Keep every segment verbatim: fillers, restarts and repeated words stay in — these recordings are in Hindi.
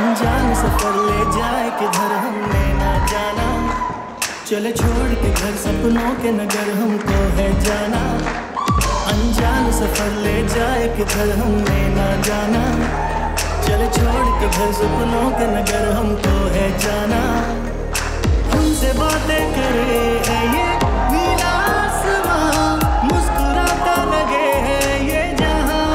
अनजान सफर ले जाए किधर हमने ना जाना, चले छोड़ के घर सपनों के नगर हमको है जाना। अनजान सफर ले जाए किधर हमने ना जाना, चले छोड़ के घर सपनों के नगर हमको है जाना। हमसे बातें करे है ये नीला आसमां, मुस्कुराता लगे है ये जहां।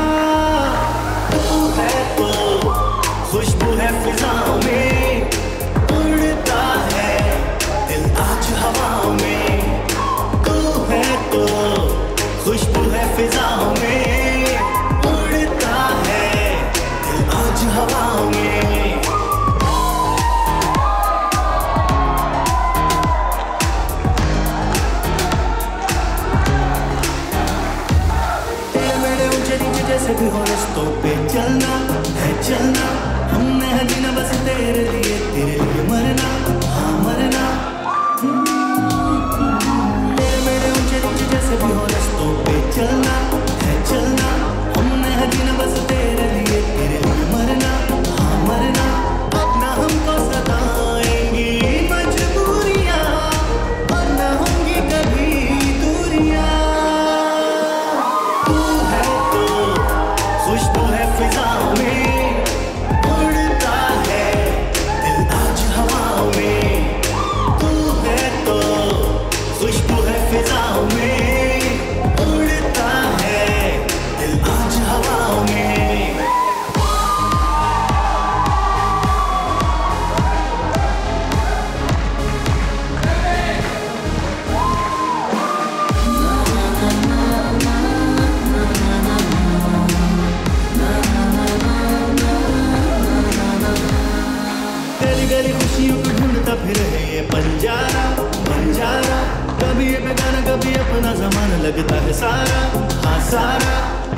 तू है तो खुशबू है फिजाओं में, उड़ता है दिल आज हवाओं में। तू है तो खुशबू है फिजाओं में, उड़ता है दिल आज हवाओं में। तेरे मेरे ऊंचे नीचे जैसे भी हो रस्तों पे चलना है चलना, हमने है जीना बस तेरे लिए, तेरे लिए मरना हाँ मरना। तेरे मेरे ऊंचे नीचे जैसे भी हो रस्तों पे चलना है चलना, हमने है जीना बस तेरे लिए, तेरे लिए मरना हाँ मरना। अपना हमको सताएंगी मजबूरियां, और न होंगी कभी दूरियां। तू है तो खुशबू है फिजाओं में, उड़ता है दिल आज हवाओं में। तू है तो खुशबू है फिजाओं में, उड़ता है दिल आज हवाओं में। गली गली खुशियों को ढूंढता फिर है ये बंजारा बंजारा, कभी ये बेगाना कभी अपना जमाना लगता है सारा हाँ सारा।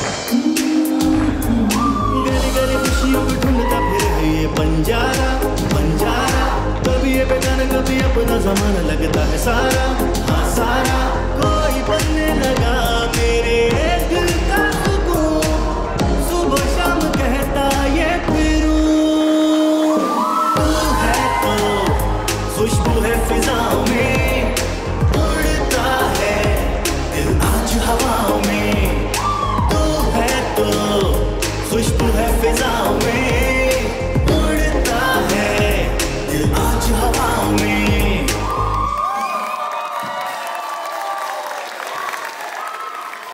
गली गली खुशियों को ढूंढता फिर है ये बंजारा बंजारा, कभी ये बेगाना कभी अपना जमाना लगता है सारा हाँ सारा। कोई बनने लगा